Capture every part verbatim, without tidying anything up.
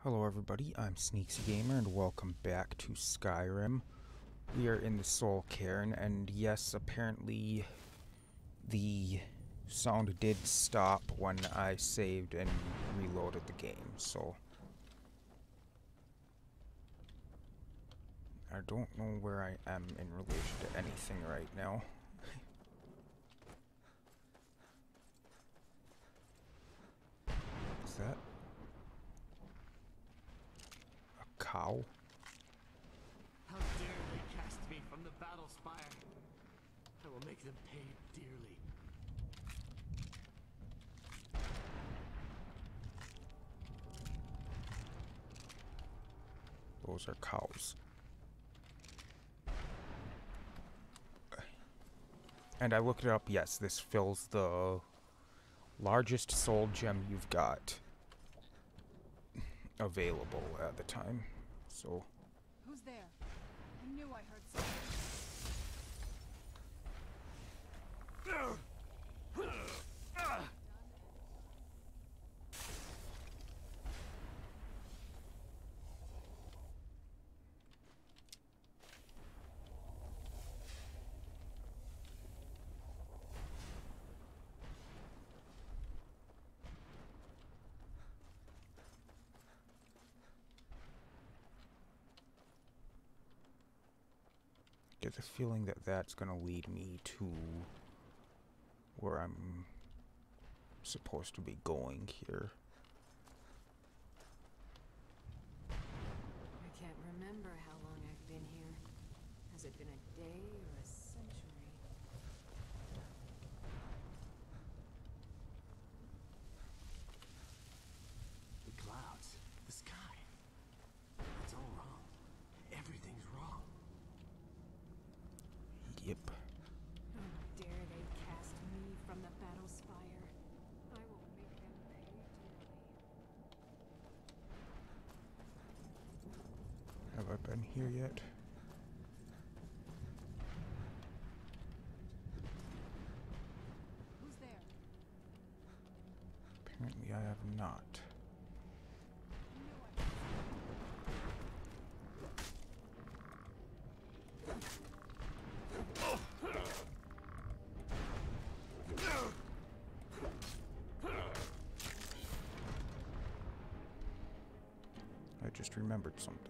Hello everybody, I'm Sneaksy Gamer and welcome back to Skyrim. We are in the Soul Cairn, and yes, apparently the sound did stop when I saved and reloaded the game, so I don't know where I am in relation to anything right now. Is that a cow? How dare they cast me from the battle spire? I will make them pay dearly. Those are cows. And I looked it up, yes, this fills the largest soul gem you've got available at the time. So Who's there? I knew I heard something. get the feeling that that's going to lead me to where I'm supposed to be going here. I can't remember how long I've been here. Has it been a day or a century? The clouds, the sky. It's all wrong. Everything's wrong. Yep. How dare they cast me from the battle spire? I will make them pay dearly. Have I been here yet? Who's there? Apparently I have not. I knew I heard I just remembered something.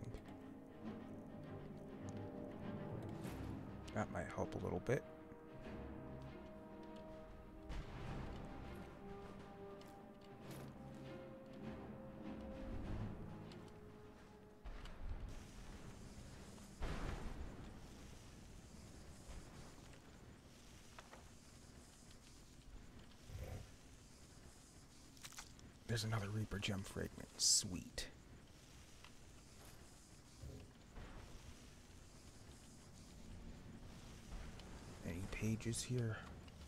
That might help a little bit. There's another Reaper gem fragment. Sweet. Any pages here?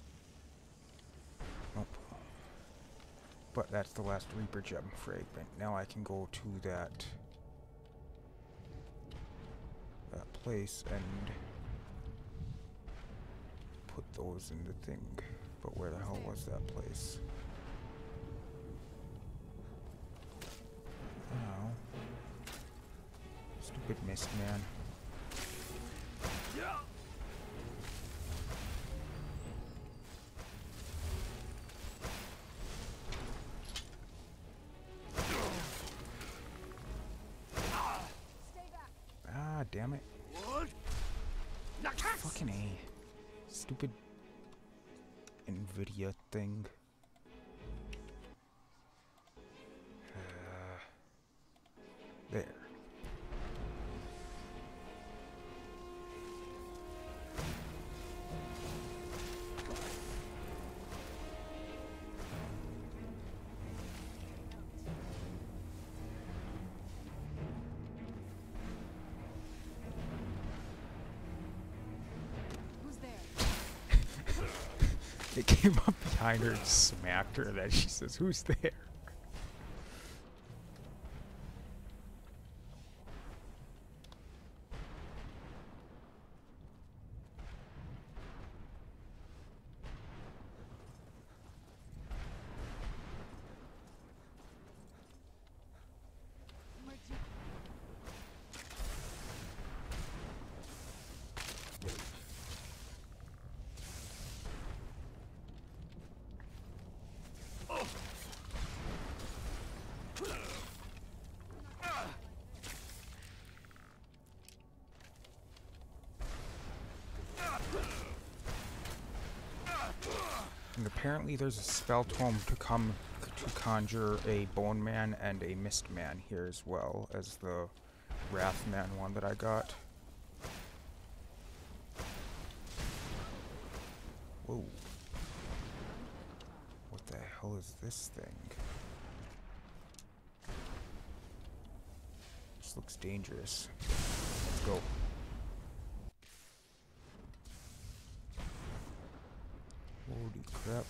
Nope. But that's the last Reaper gem fragment. Now I can go to that that place and put those in the thing. But where the hell was that place? Oh. Stupid mist man. Stay back. Ah, damn it. Fucking A. Stupid Nvidia thing. Uh, there. Who's there? It came up behind her and smacked her, and then she says, "Who's there?" apparently there's a spell tome to come to conjure a Bone Man and a Mist Man here as well as the Wrath Man one that I got. Whoa. What the hell is this thing? This looks dangerous. Let's go. Holy crap.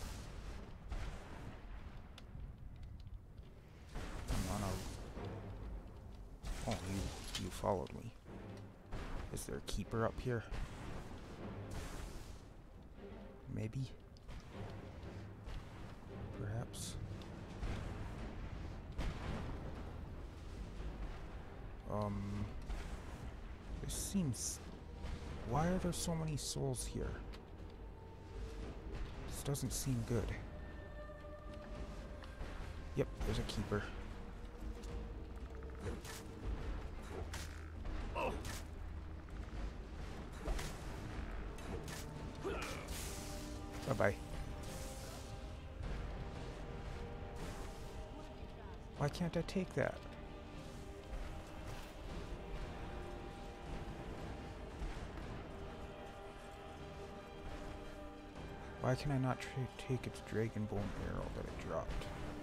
I'm on a... Oh, you, you followed me. Is there a keeper up here? Maybe? Perhaps? Um... This seems... Why are there so many souls here? This doesn't seem good. Yep, there's a keeper. Bye-bye. Why can't I take that? Why can I not tra take its Dragon Bone arrow that it dropped?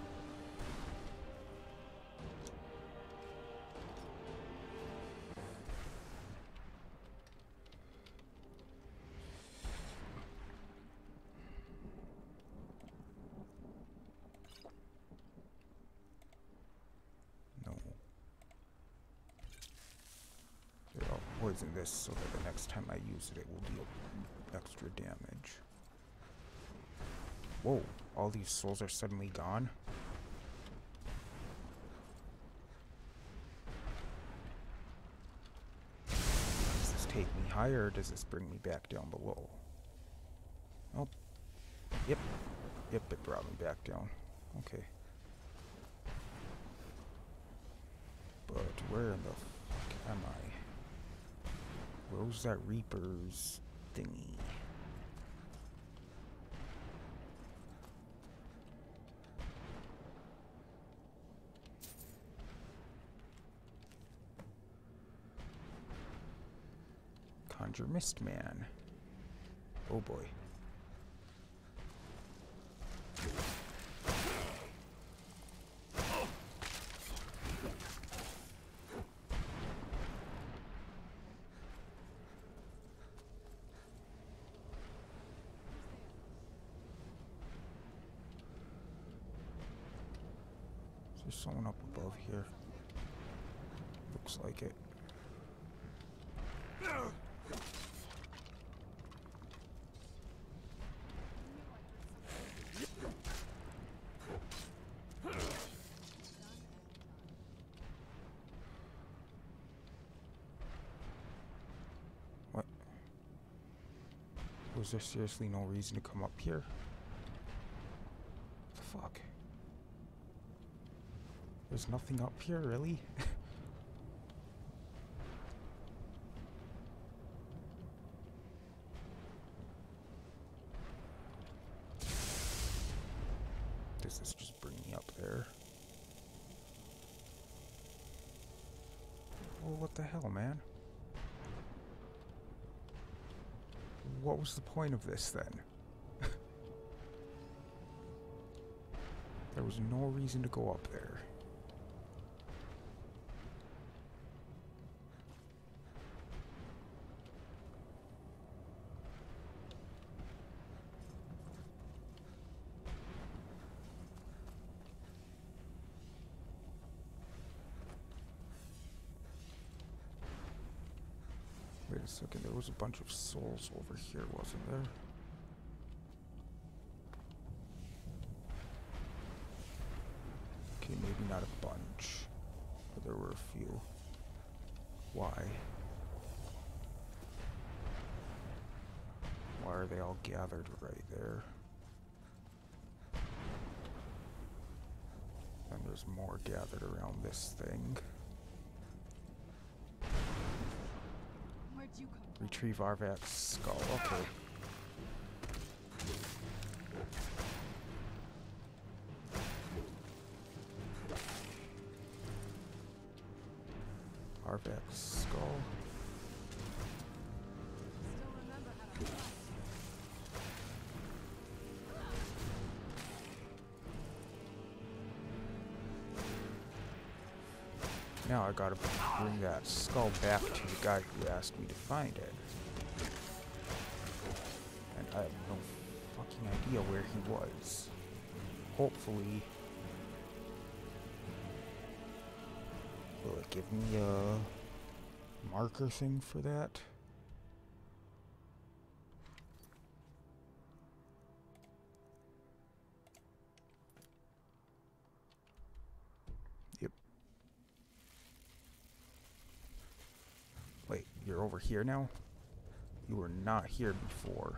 No. Here, I'll poison this so that the next time I use it, it will deal extra damage. Whoa, all these souls are suddenly gone? Does this take me higher or does this bring me back down below? Oh, yep, yep, it brought me back down. Okay. But where in the fuck am I? Where's that Reaper's thingy? Conjure Mist Man. Oh boy. Is there someone up above here? Looks like it. What? Was there seriously no reason to come up here? The fuck? There's nothing up here, really? Does this just bring me up there? Well, what the hell, man? What was the point of this, then? There was no reason to go up there. Wait a second, there was a bunch of souls over here, wasn't there? Okay, maybe not a bunch, but there were a few. Why? Why are they all gathered right there? And there's more gathered around this thing. Where'd you come from? Retrieve Arvat's skull, okay. Arvak's skull. Still remember how to fight. Now I gotta bring that skull back to the guy who asked me to find it. And I have no fucking idea where he was. Hopefully, will it give me a marker thing for that? Yep. Wait, you're over here now? You were not here before.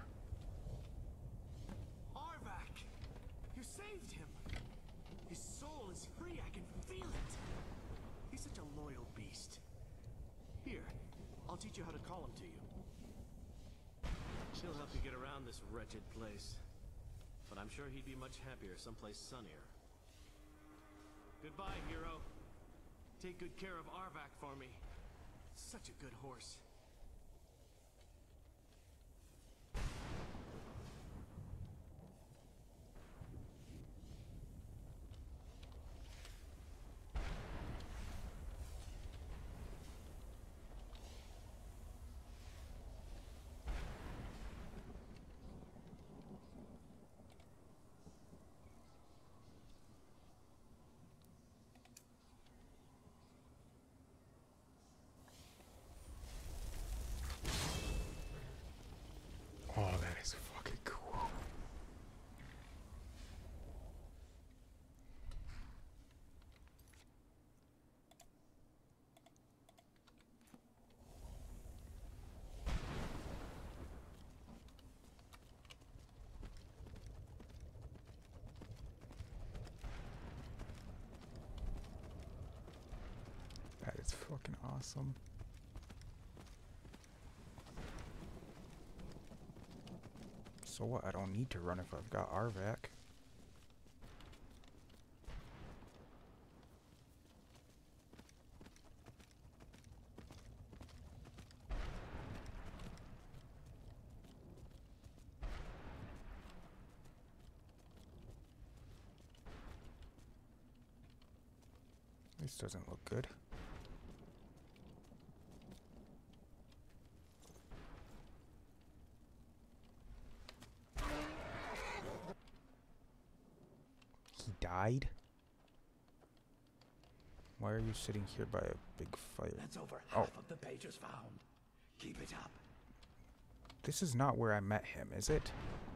Arvak! You saved him! His soul is free, I can feel it! He's such a loyal beast. Here, I'll teach you how to call him to you. She'll help you get around this wretched place. But I'm sure he'd be much happier someplace sunnier. Goodbye, hero. Take good care of Arvak for me. Such a good horse. Oh, that is fucking cool. That is fucking awesome. So what? I don't need to run if I've got Arvak. This doesn't look good. He died? Why are you sitting here by a big fire? That's over Oh. half of the pages found. Keep it up. This is not where I met him, is it?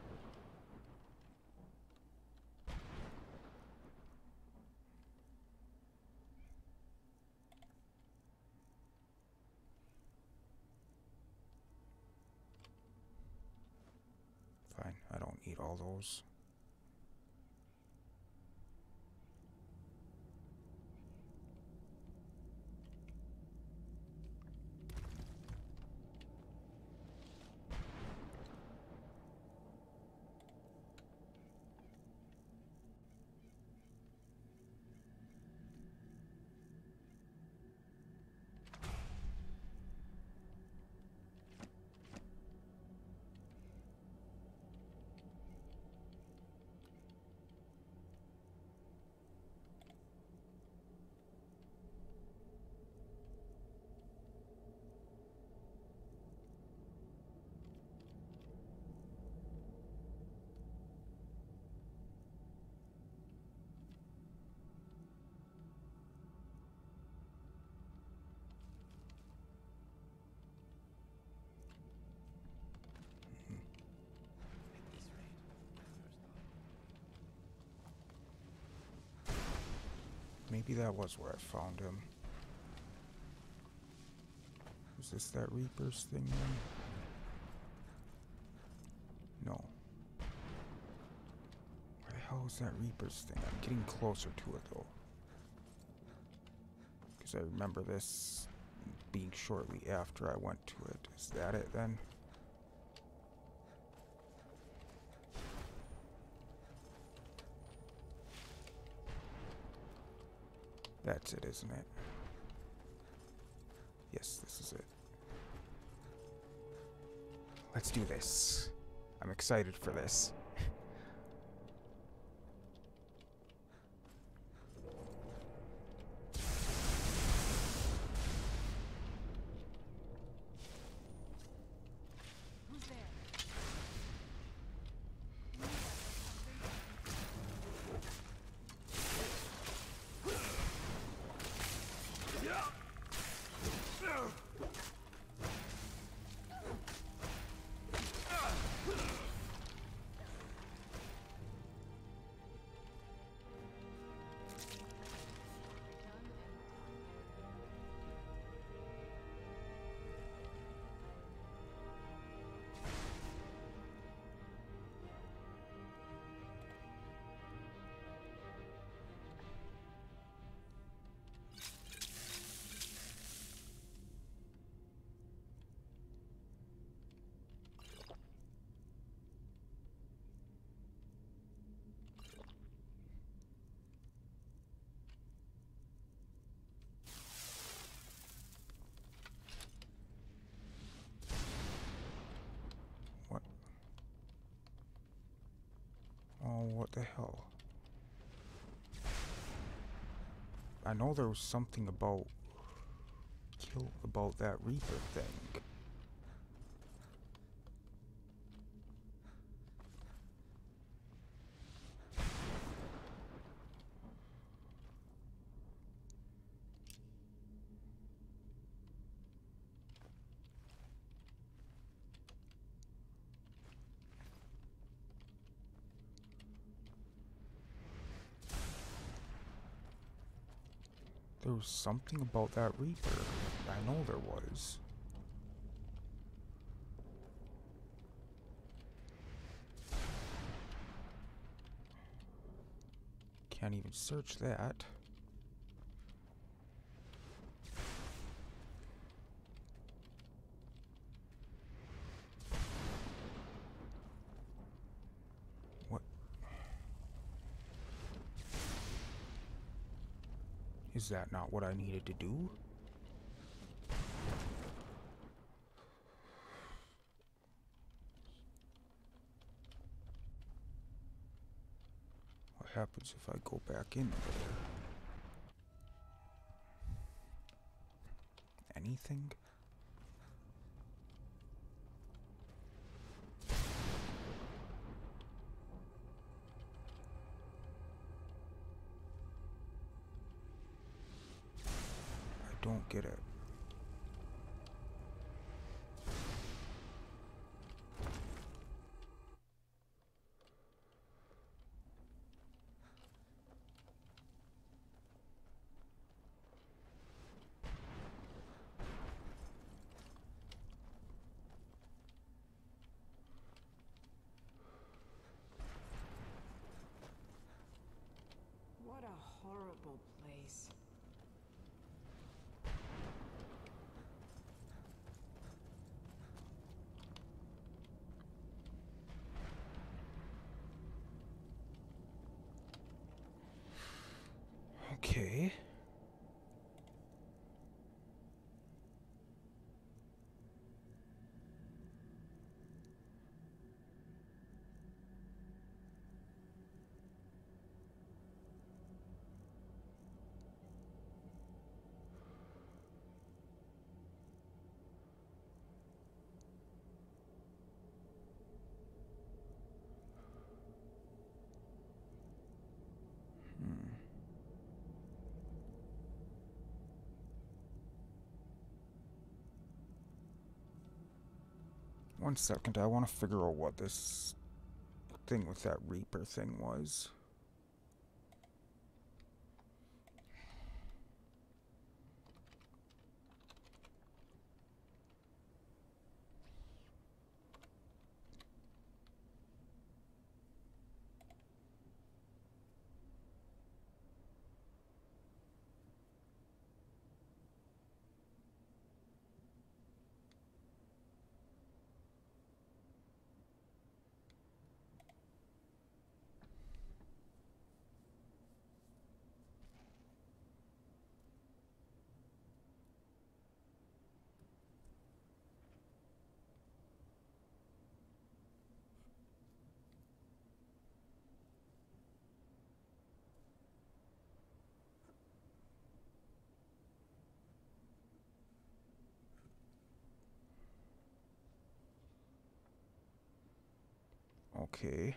Fine, I don't need all those. Maybe that was where I found him. Was this that Reaper's thing then? No. Where the hell is that Reaper's thing? I'm getting closer to it though. Because I remember this being shortly after I went to it. Is that it then? That's it, isn't it? Yes, this is it. Let's do this. I'm excited for this. Who's there? What? Oh, what the hell? I know there was something about kill about that Reaper thing. There was something about that Reaper. I know there was. Can't even search that. What? Is that not what I needed to do? What happens if I go back in there? Anything? I don't get it. What a horrible place. Okay. Hmm. One second, I want to figure out what this thing with that Reaper thing was. Okay.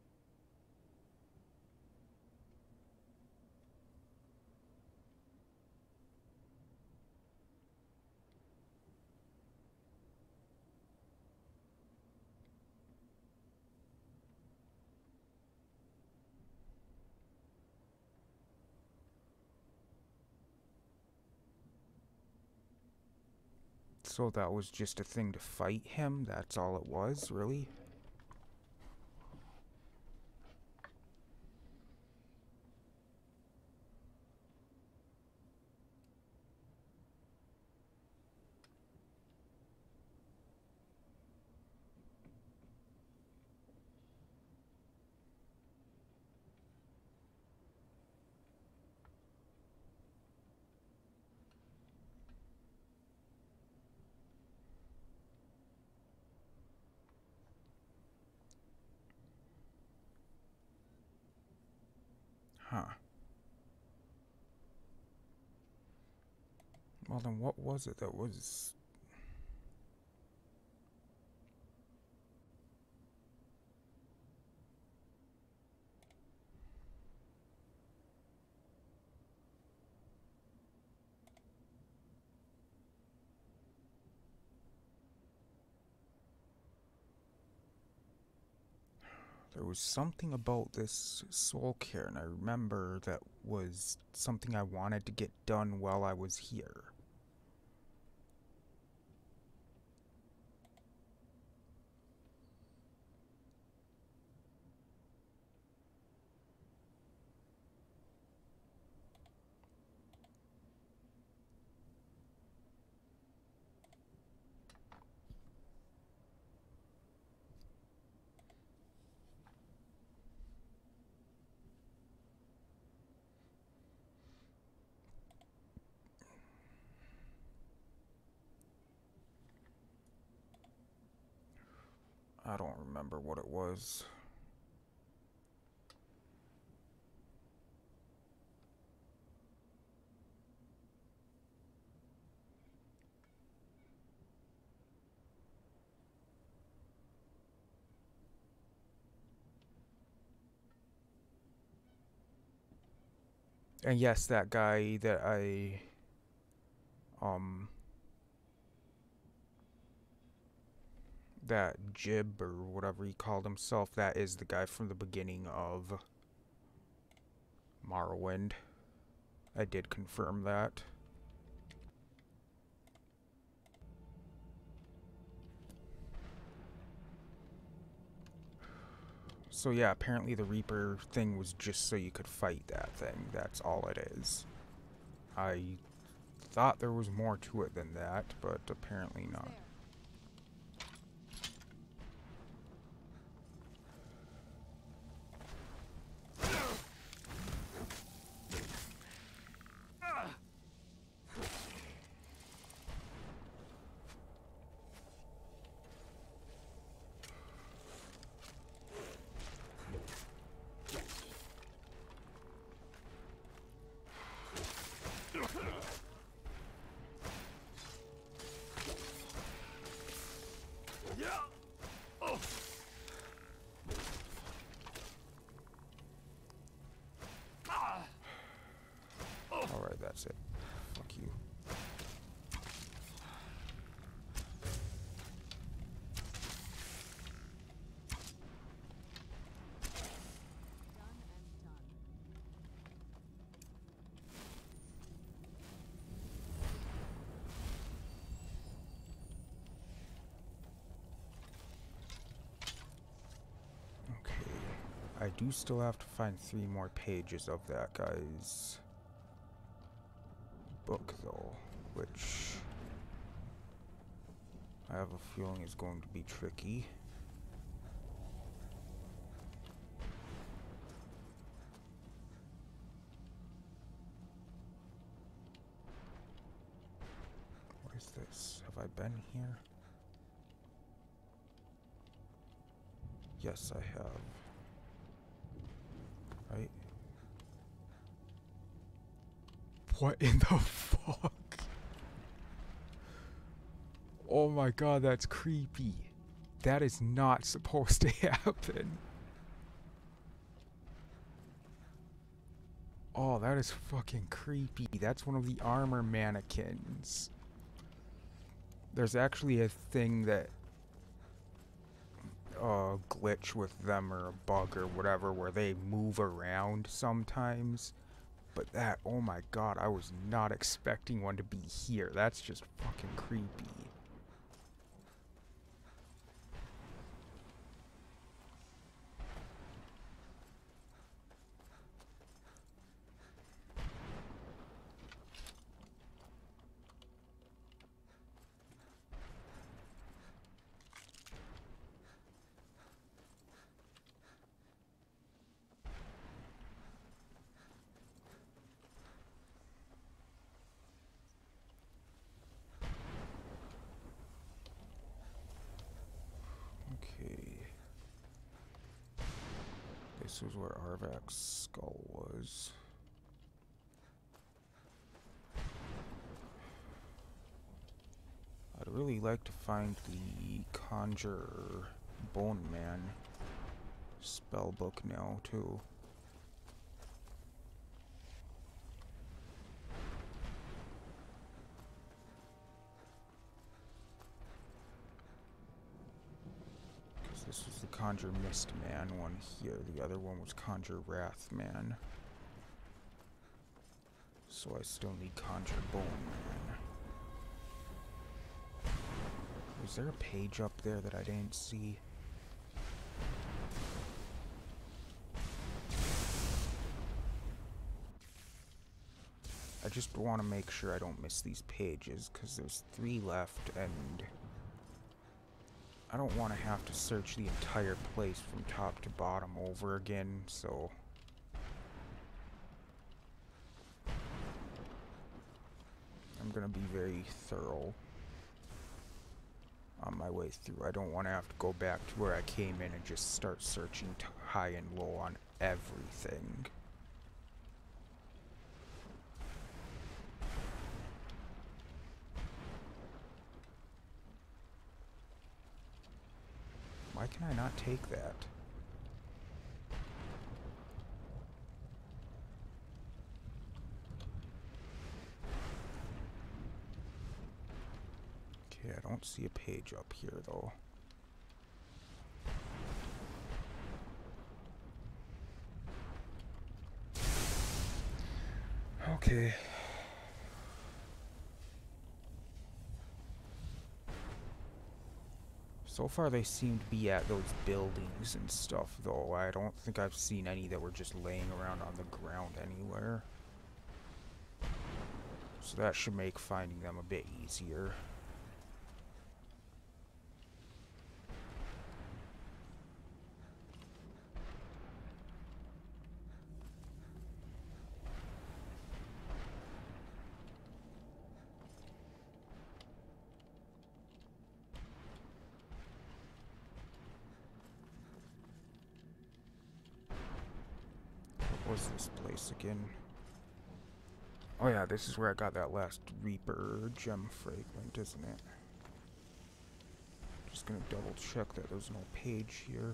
So that was just a thing to fight him? That's all it was, really? Huh. Well, then what was it that was... There was something about this soul cairn, I remember, that was something I wanted to get done while I was here. I don't remember what it was. And yes, that guy that I, um, that Jib or whatever he called himself, that is the guy from the beginning of Morrowind. I did confirm that. So yeah, apparently the Reaper thing was just so you could fight that thing. That's all it is. I thought there was more to it than that, but apparently not. Alright, that's it. Fuck you. Okay. I do still have to find three more pages of that guy's book, though, which I have a feeling is going to be tricky. What is this? Have I been here? Yes, I have. Right? What in the fuck? Oh my god, that's creepy. That is not supposed to happen. Oh, that is fucking creepy. That's one of the armor mannequins. There's actually a thing that uh glitch with them, or a bug or whatever, where they move around sometimes. But that, oh my god, I was not expecting one to be here. That's just fucking creepy. Okay. This was where Arvak's skull was. I'd really like to find the Conjure Bone Man spell book now, too. This was the Conjure Mist Man one here. The other one was Conjure Wrath Man. So I still need Conjure Bone Man. Was there a page up there that I didn't see? I just want to make sure I don't miss these pages, because there's three left, and I don't want to have to search the entire place from top to bottom over again, so I'm gonna be very thorough on my way through. I don't want to have to go back to where I came in and just start searching t high and low on everything. Why can I not take that? Okay, I don't see a page up here though. Okay. So far they seem to be at those buildings and stuff, though. I don't think I've seen any that were just laying around on the ground anywhere. So that should make finding them a bit easier. What was this place again? Oh yeah, this is where I got that last Reaper gem fragment, isn't it? Just gonna double check that there's no page here.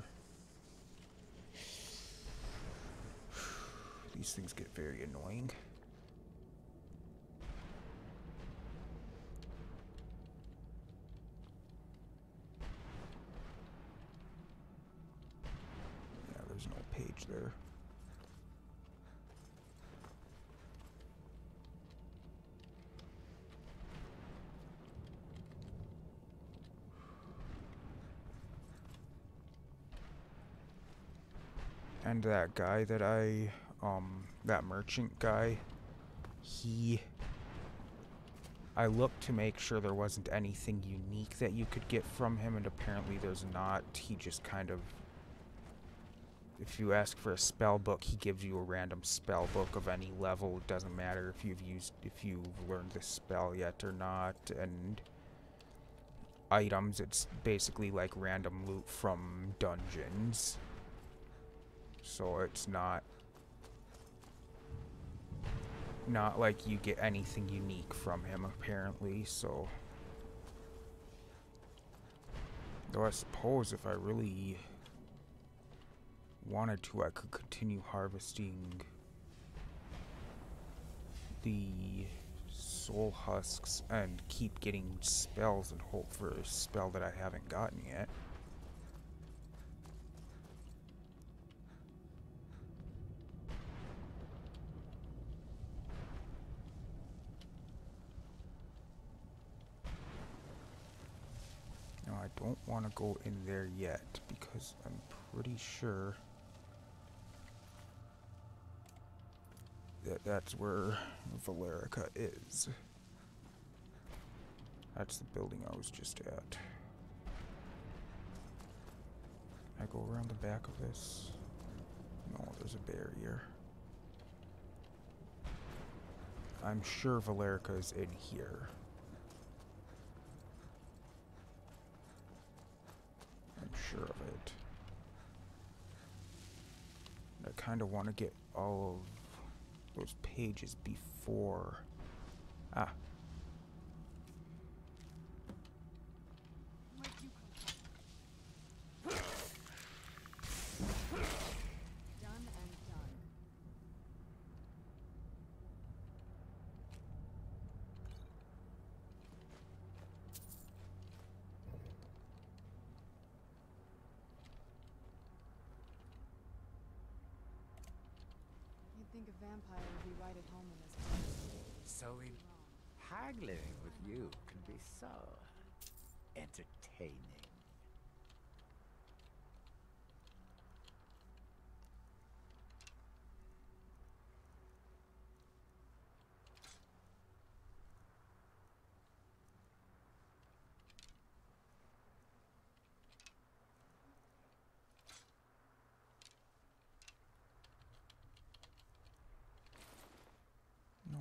These things get very annoying. Yeah, there's no page there. And that guy that I, um, that merchant guy, he, I looked to make sure there wasn't anything unique that you could get from him, and apparently there's not. He just kind of, if you ask for a spell book, he gives you a random spell book of any level. It doesn't matter if you've used, if you've learned the spell yet or not. And items, it's basically like random loot from dungeons. So it's not not like you get anything unique from him, apparently, so Though I suppose if I really wanted to, I could continue harvesting the soul husks and keep getting spells and hope for a spell that I haven't gotten yet. Now I don't want to go in there yet because I'm pretty sure that that's where Valerica is. That's the building I was just at. I go around the back of this? No, there's a barrier. I'm sure Valerica is in here. I'm sure of it. I kind of want to get all of those pages before. Ah. Where'd you come from? Done and done. You'd think a vampire would be right at home in this place. So we haggling with you can be so entertaining. No.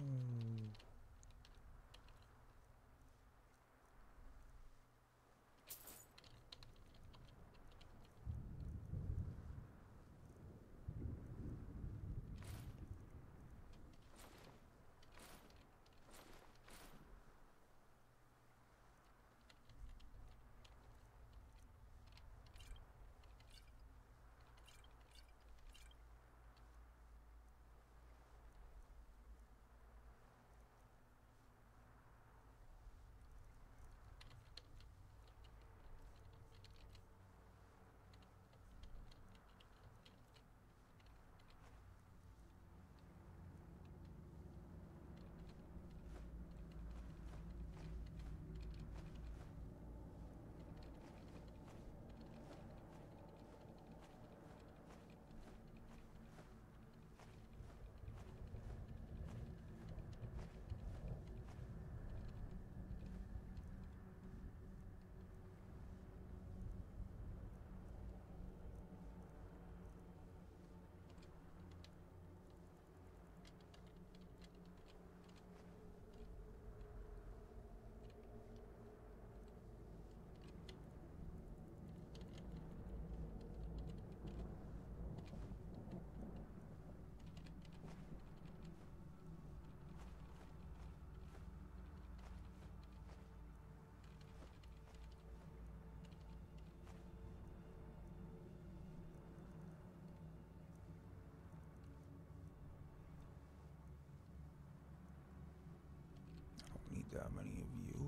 Need that many of you.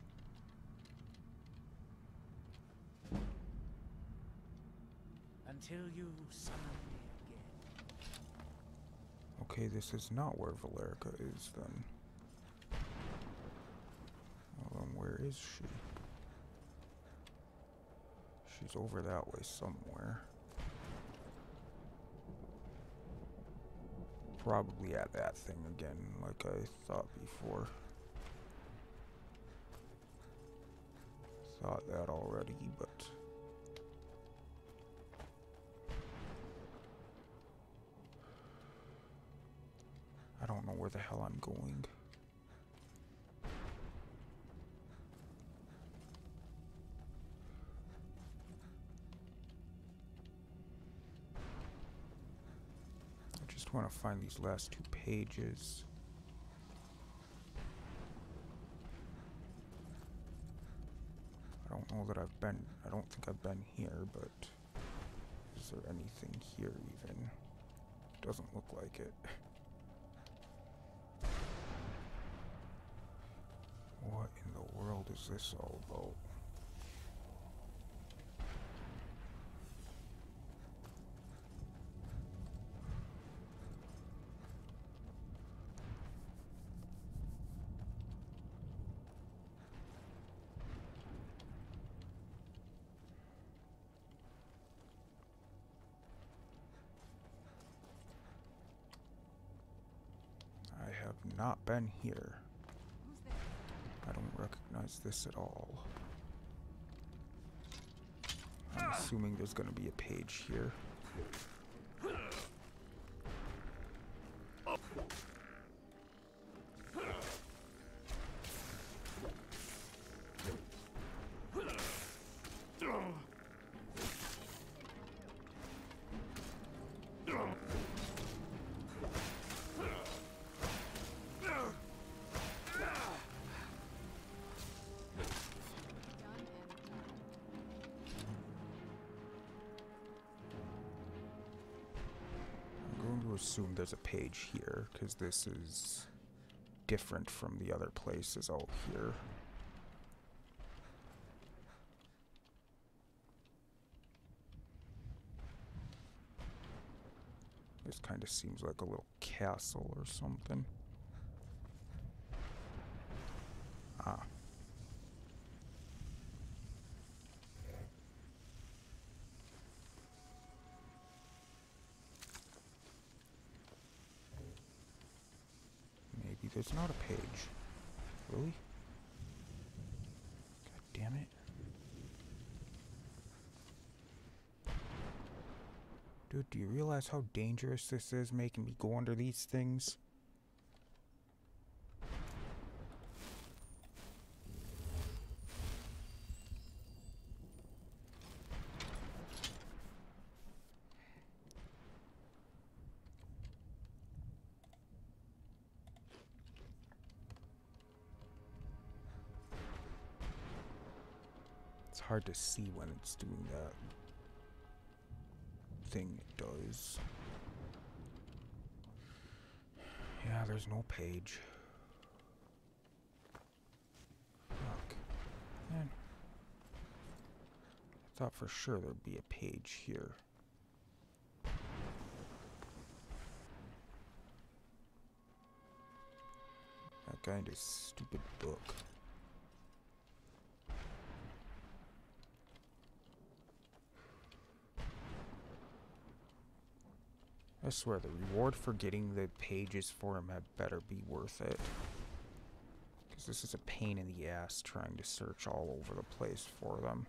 Until you summon me again. Okay, this is not where Valerica is then. Well, then where is she? She's over that way somewhere. Probably at that thing again, like I thought before. Thought that already, but I don't know where the hell I'm going. I just want to find these last two pages. I don't don't know that I've been, I don't think I've been here, but is there anything here even? Doesn't look like it. What in the world is this all about? I have not been here. Who's there? I don't recognize this at all. I'm assuming there's gonna be a page here. Done and done. I'm going to assume there's a page here, because this is different from the other places out here. This kind of seems like a little castle or something. Ah. Maybe there's not a page. Really? God damn it. Dude, do you realize how dangerous this is, making me go under these things? It's hard to see when it's doing that thing it does. Yeah, there's no page. Fuck. Man. I thought for sure there'd be a page here. That guy and his stupid book. I swear, the reward for getting the pages for him had better be worth it. Because this is a pain in the ass trying to search all over the place for them.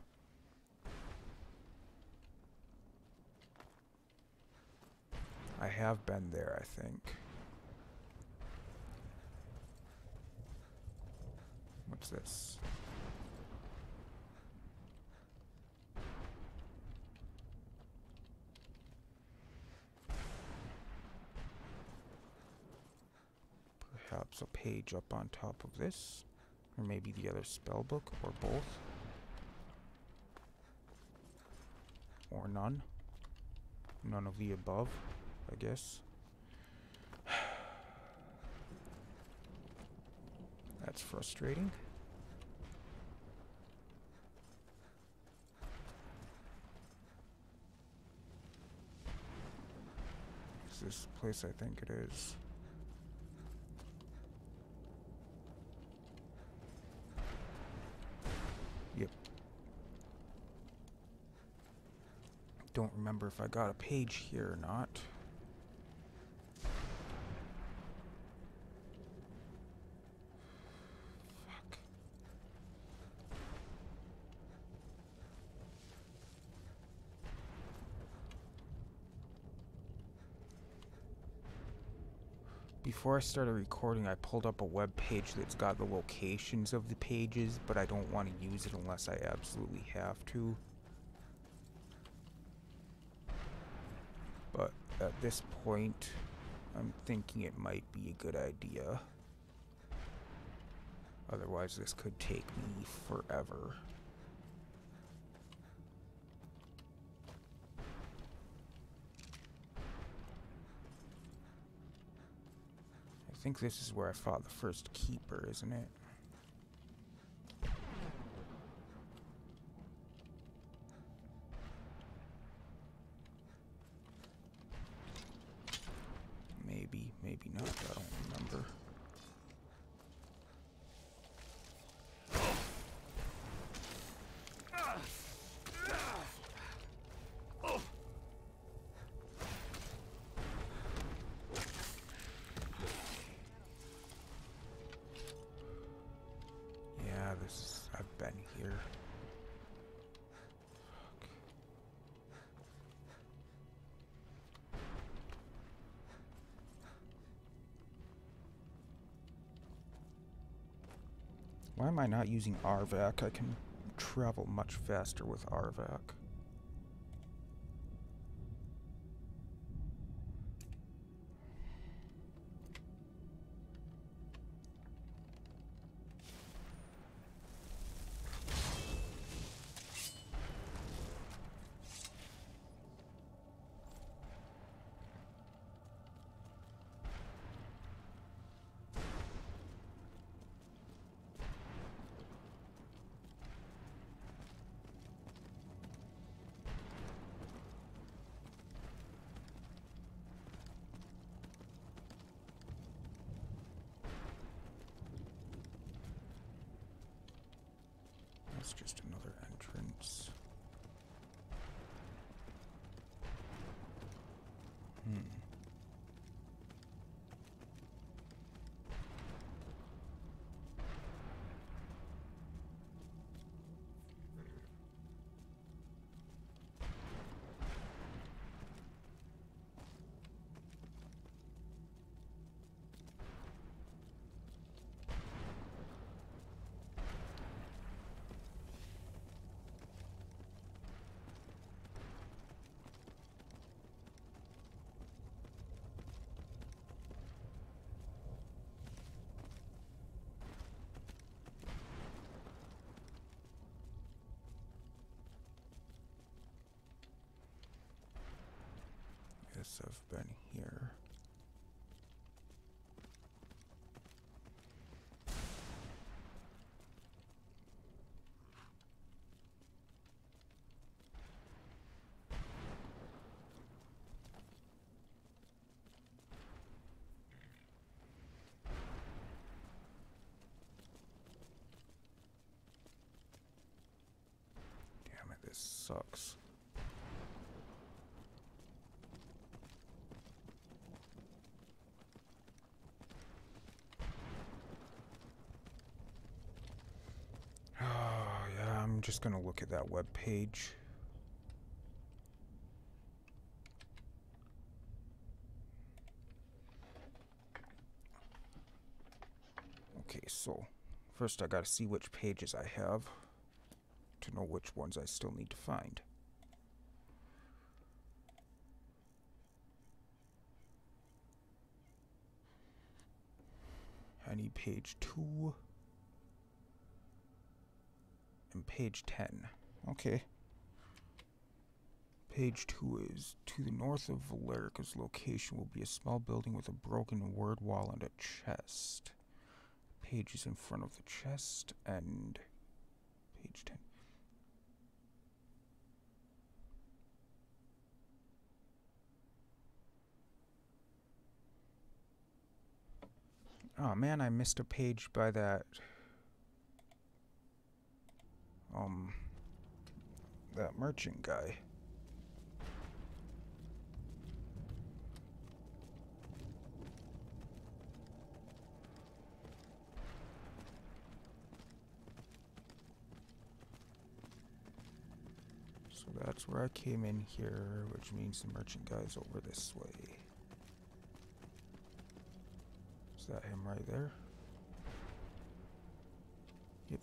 I have been there, I think. What's this? Perhaps a page up on top of this, or maybe the other spell book, or both, or none. None of the above, I guess. That's frustrating. Is this place? I think it is. Yep. Don't remember if I got a page here or not. Fuck. Before I started recording, I pulled up a web page that's got the locations of the pages, but I don't want to use it unless I absolutely have to. But at this point, I'm thinking it might be a good idea. Otherwise, this could take me forever. think this is where I fought the first keeper, isn't it? Maybe, maybe not, I don't remember. Yeah, this is, I've been here. Fuck. Why am I not using R VAC? I can travel much faster with R VAC. That's just another entrance. Hmm. Guess I've been here. Damn it, this sucks. I'm just gonna look at that web page. Okay, so first I gotta see which pages I have to know which ones I still need to find. I need page two. And page ten. Okay. Page two is, to the north of Valerica's location will be a small building with a broken word wall and a chest. Page is in front of the chest, and page ten. Oh man, I missed a page by that Um, that merchant guy. So that's where I came in here, which means the merchant guy's over this way. Is that him right there? Yep.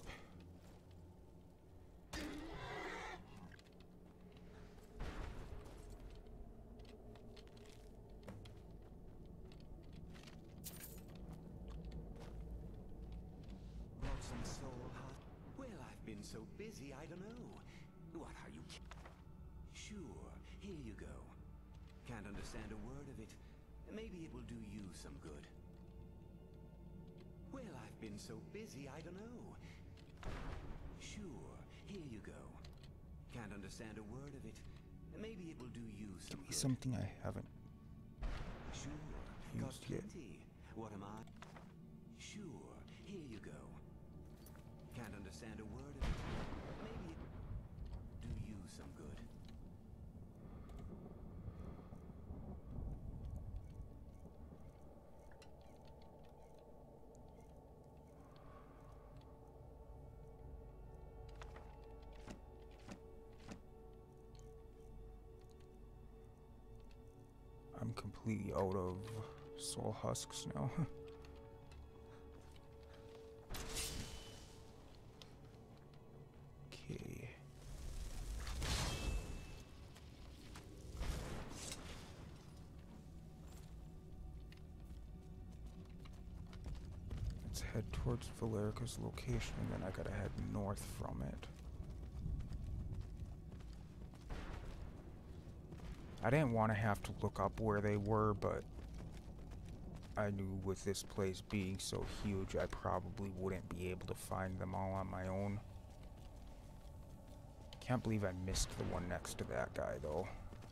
So busy, I don't know. What are you? Sure, here you go. Can't understand a word of it. Maybe it will do you some good. Well, I've been so busy, I don't know. Sure, here you go. Can't understand a word of it. Maybe it will do you some Give me good. something I haven't Sure, got used yet. plenty. What am I? Sure, here you go. Can't understand a word of it. Maybe it will do you some good. I'm completely out of soul husks now. Okay. Let's head towards Valerica's location, and then I gotta head north from it. I didn't want to have to look up where they were, but I knew with this place being so huge, I probably wouldn't be able to find them all on my own. Can't believe I missed the one next to that guy, though.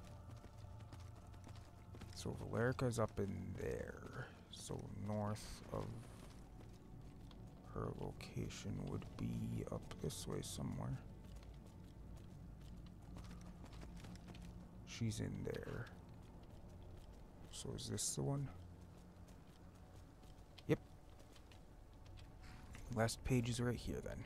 So Valerica's up in there. So north of her location would be up this way somewhere. She's in there. So is this the one? Yep. Last page is right here then.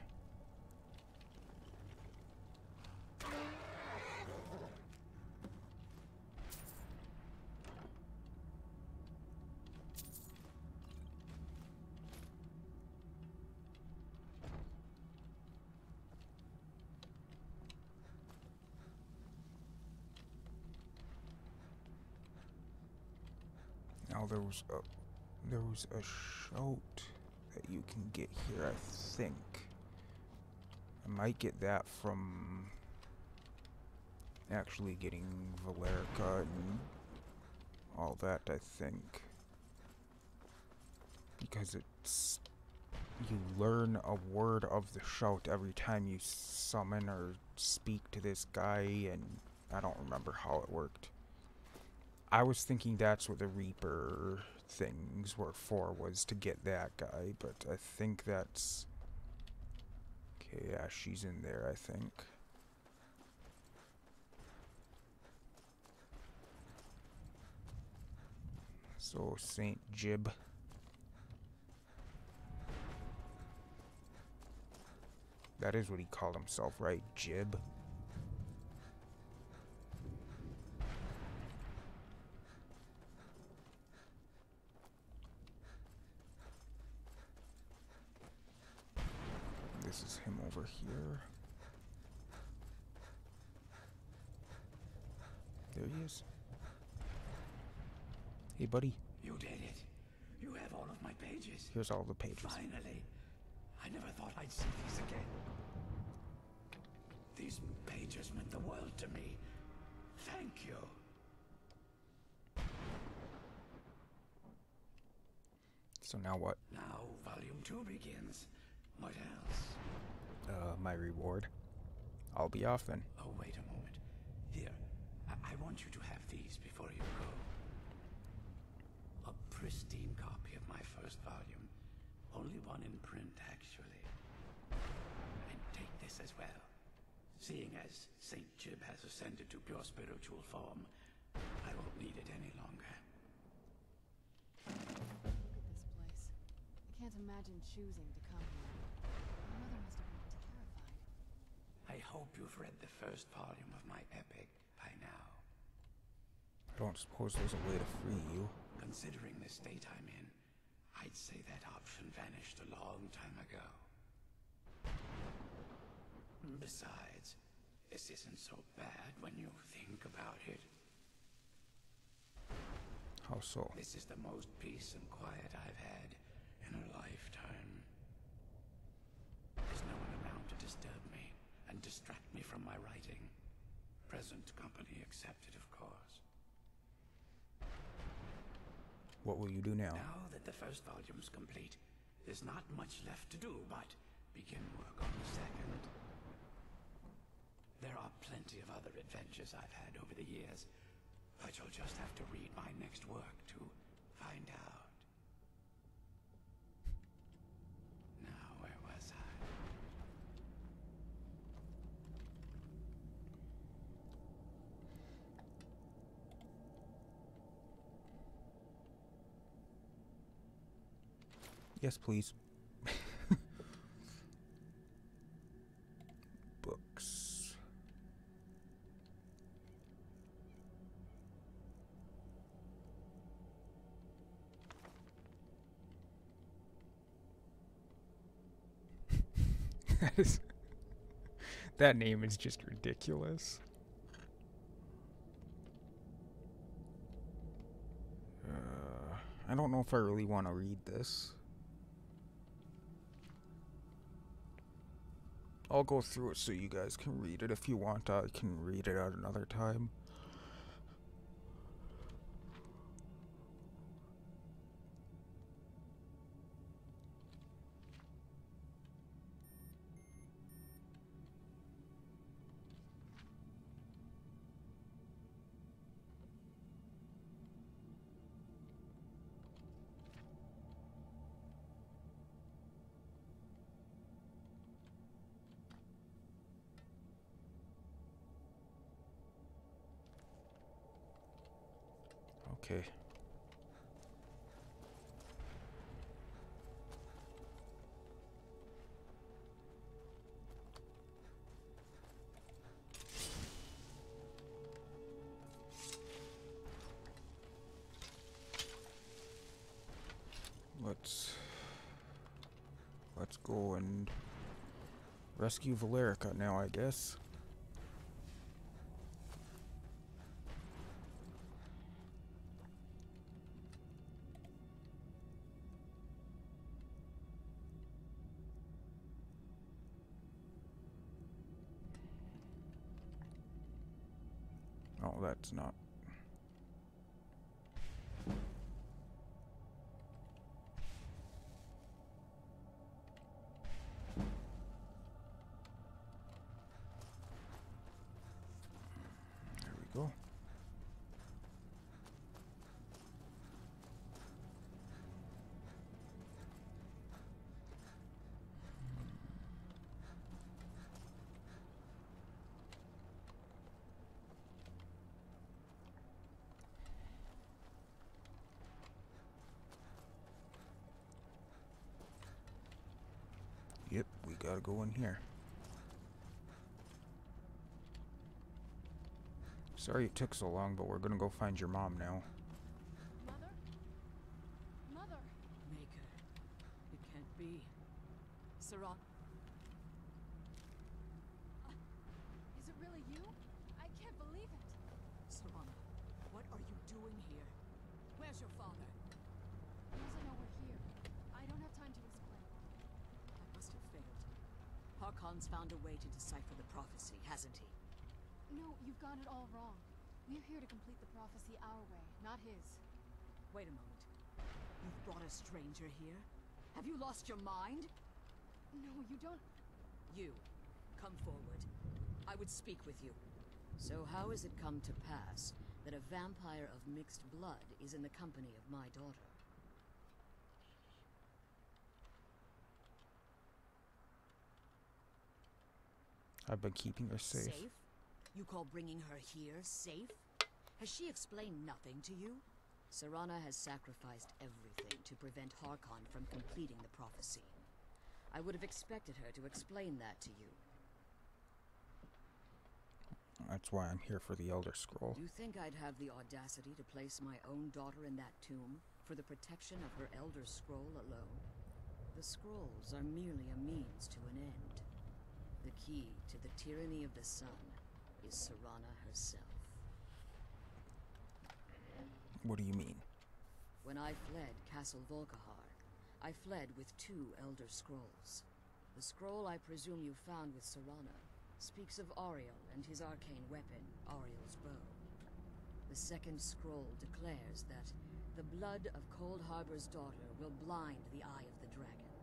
Now there was a there was a shout that you can get here, I think. I might get that from actually getting Valerica and all that, I think. Because it's you learn a word of the shout every time you summon or speak to this guy, and I don't remember how it worked. I was thinking that's what the Reaper things were for, was to get that guy, but I think that's... Okay, yeah, she's in there, I think. So, Saint Jib. That is what he called himself, right? Jib. This is him over here. There he is. Hey, buddy. You did it. You have all of my pages. Here's all the pages. Finally. I never thought I'd see these again. These pages meant the world to me. Thank you. So now what? Now volume two begins. What else? Uh, my reward. I'll be off then. Oh, wait a moment. Here, I, I want you to have these before you go. A pristine copy of my first volume. Only one in print, actually. And take this as well. Seeing as Saint Jib has ascended to pure spiritual form, I won't need it any longer. Look at this place. I can't imagine choosing to come here. My mother must have been terrified. I hope you've read the first volume of my epic by now. I don't suppose there's a way to free you. Considering the state I'm in, I'd say that option vanished a long time ago. Besides, this isn't so bad when you think about it. How so? This is the most peace and quiet I've had in a lifetime. There's no one around to disturb me and distract me from my writing. Present company accepted, of course. What will you do now? Now that the first volume's complete, There's not much left to do but begin work on the second. There are plenty of other adventures I've had over the years, but you'll just have to read my next work to find out. Now, where was I? Yes, please. Books. That is that name is just ridiculous. Uh, I don't know if I really want to read this. I'll go through it so you guys can read it. If you want, I can read it at another time. Okay. Let's let's go and rescue Valerica now, I guess. Oh, that's not. There we go. Yep, we gotta go in here. Sorry it took so long, but we're gonna go find your mom now. Mother? Mother! Maker, it can't be. Saran. Uh, is it really you? I can't believe it. Serana, what are you doing here? Where's your father? He doesn't know we're here. I don't have time to explain. That must have failed. Harkon's found a way to decipher the prophecy, hasn't he? No, you've got it all wrong. We're here to complete the prophecy our way, not his. Wait a moment. You've brought a stranger here? Have you lost your mind? No, you don't... You, come forward. I would speak with you. So how has it come to pass that a vampire of mixed blood is in the company of my daughter? I've been keeping her safe. Safe? You call bringing her here safe? Has she explained nothing to you? Serana has sacrificed everything to prevent Harkon from completing the prophecy. I would have expected her to explain that to you. That's why I'm here for the Elder Scroll. Do you think I'd have the audacity to place my own daughter in that tomb for the protection of her Elder Scroll alone? The scrolls are merely a means to an end. The key to the tyranny of the sun is Serana herself. What do you mean? When I fled Castle Volkihar, I fled with two Elder Scrolls. The scroll I presume you found with Serana speaks of Auriel and his arcane weapon, Auriel's bow. The second scroll declares that the blood of Cold Harbor's daughter will blind the eye of the dragon.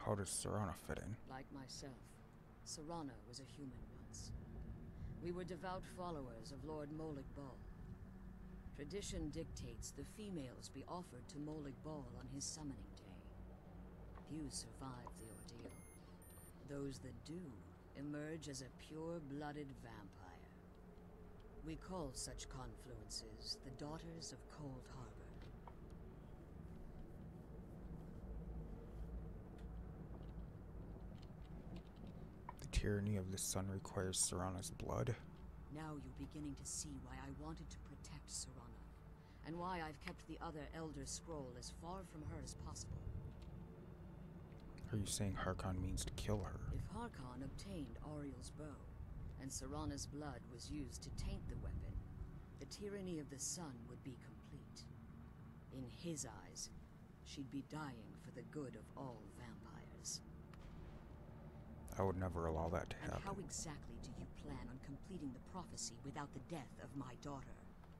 how does Serana fit in? Like myself, Serana was a human once. We were devout followers of Lord Molag Bal. Tradition dictates the females be offered to Molag Bal on his summoning day. Few survive the ordeal. Those that do emerge as a pure-blooded vampire. We call such confluences the Daughters of Cold Harbor. The tyranny of the sun requires Serana's blood. Now you're beginning to see why I wanted to protect Serana, and why I've kept the other Elder Scroll as far from her as possible. Are you saying Harkon means to kill her? If Harkon obtained Auriel's bow, and Serana's blood was used to taint the weapon, the tyranny of the sun would be complete. In his eyes, she'd be dying for the good of all vampires. I would never allow that to And happen. how exactly do you plan on completing the prophecy without the death of my daughter?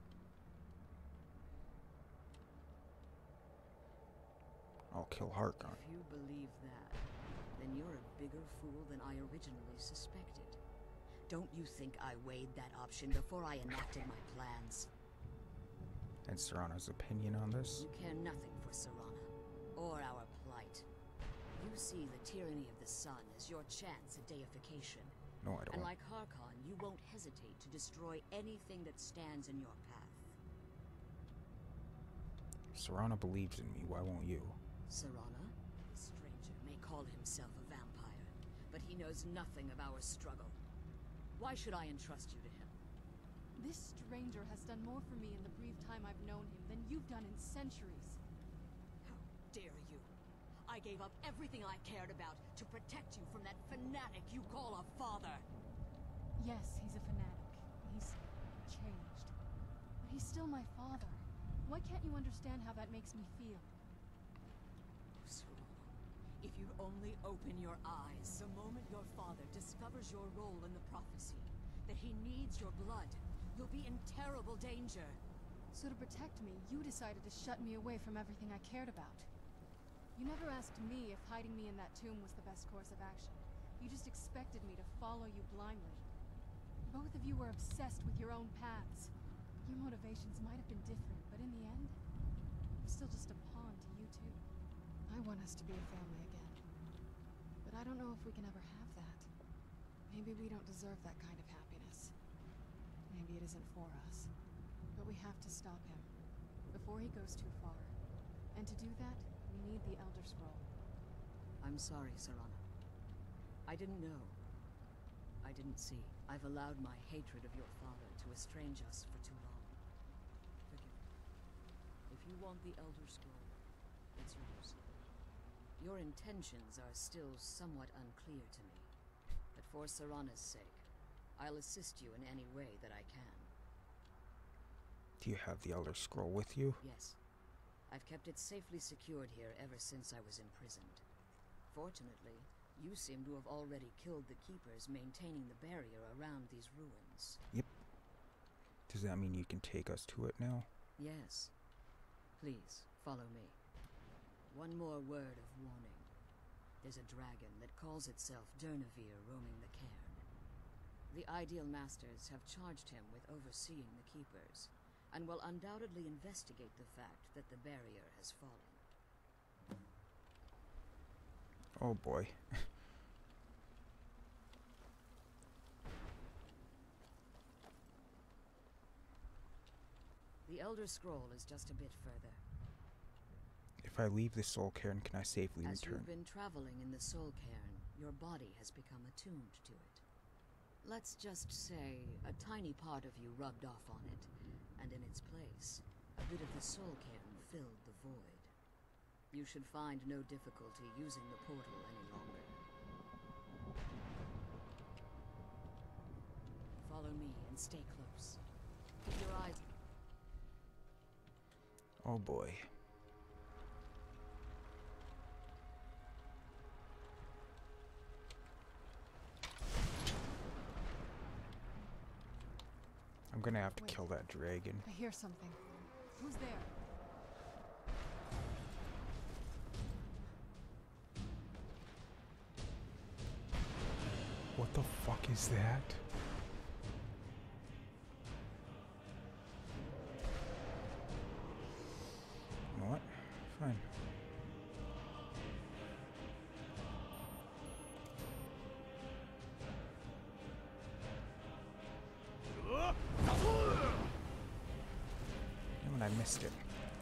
I'll kill Harkon. If you believe that, then you're a bigger fool than I originally suspected. Don't you think I weighed that option before I enacted my plans? And Serana's opinion on this? You care nothing for Serana, or our plight. You see the tyranny of the sun as your chance at deification. No, I don't. And like Harkon, you won't hesitate to destroy anything that stands in your path. Serana believes in me, why won't you? Serana, the stranger, may call himself a vampire, but he knows nothing of our struggle. Why should I entrust you to him? This stranger has done more for me in the brief time I've known him than you've done in centuries. How dare you? I gave up everything I cared about to protect you from that fanatic you call a father. Yes, he's a fanatic. He's changed. But he's still my father. Why can't you understand how that makes me feel? Serana, if you'd only open your eyes the moment your father discovers your role in the prophecy, that he needs your blood, you'll be in terrible danger. So to protect me, you decided to shut me away from everything I cared about. You never asked me if hiding me in that tomb was the best course of action. You just expected me to follow you blindly. Both of you were obsessed with your own paths. Your motivations might have been different, but in the end, I'm still just a pawn to you two. I want us to be a family again. But I don't know if we can ever have that. Maybe we don't deserve that kind of happiness. Maybe it isn't for us. But we have to stop him, before he goes too far. And to do that, we need the Elder Scroll. I'm sorry, Serana. I didn't know. I didn't see. I've allowed my hatred of your father to estrange us for too long. Forgive me. If you want the Elder Scroll, it's yours. Your intentions are still somewhat unclear to me. But for Serana's sake, I'll assist you in any way that I can. Do you have the Elder Scroll with you? Yes. I've kept it safely secured here ever since I was imprisoned. Fortunately, you seem to have already killed the keepers maintaining the barrier around these ruins. Yep. Does that mean you can take us to it now? Yes. Please, follow me. One more word of warning. There's a dragon that calls itself Durnevere roaming the cairn. The Ideal Masters have charged him with overseeing the keepers, and will undoubtedly investigate the fact that the barrier has fallen. Oh boy. The Elder Scroll is just a bit further. If I leave the Soul Cairn, can I safely As return? you've been traveling in the Soul Cairn, your body has become attuned to it. Let's just say a tiny part of you rubbed off on it, and in its place, a bit of the Soul Cairn filled the void. You should find no difficulty using the portal any longer. Follow me and stay close. Keep your eyes... Oh boy. I'm gonna have to Wait. kill that dragon. I hear something. Who's there? the fuck is that? You know what? Fine. Damn it, I missed it.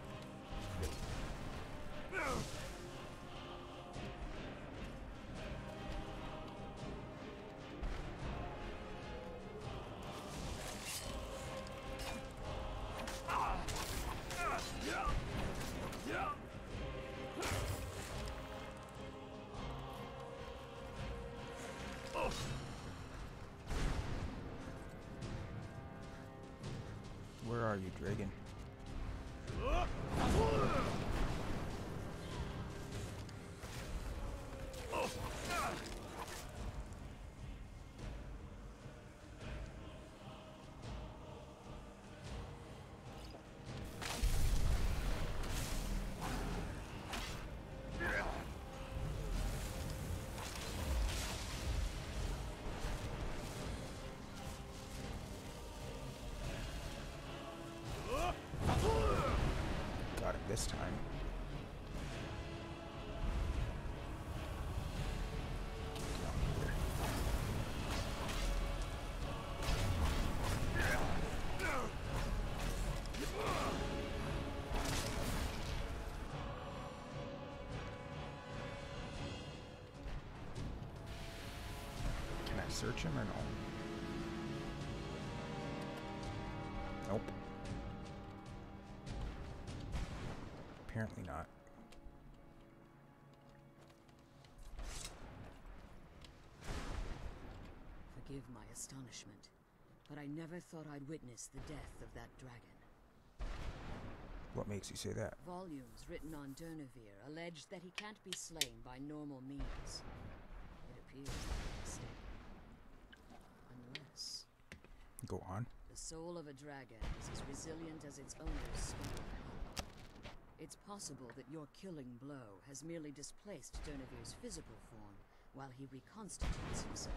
Where are you, dragon? Got it this time. Down here. Can I search him or no? Nope. Apparently not. Forgive my astonishment, but I never thought I'd witness the death of that dragon. What makes you say that? Volumes written on Durnevere allege that he can't be slain by normal means. It appears that a mistake. Unless Go on. the soul of a dragon is as resilient as its owner's skull. It's possible that your killing blow has merely displaced Durnevere's physical form while he reconstitutes himself.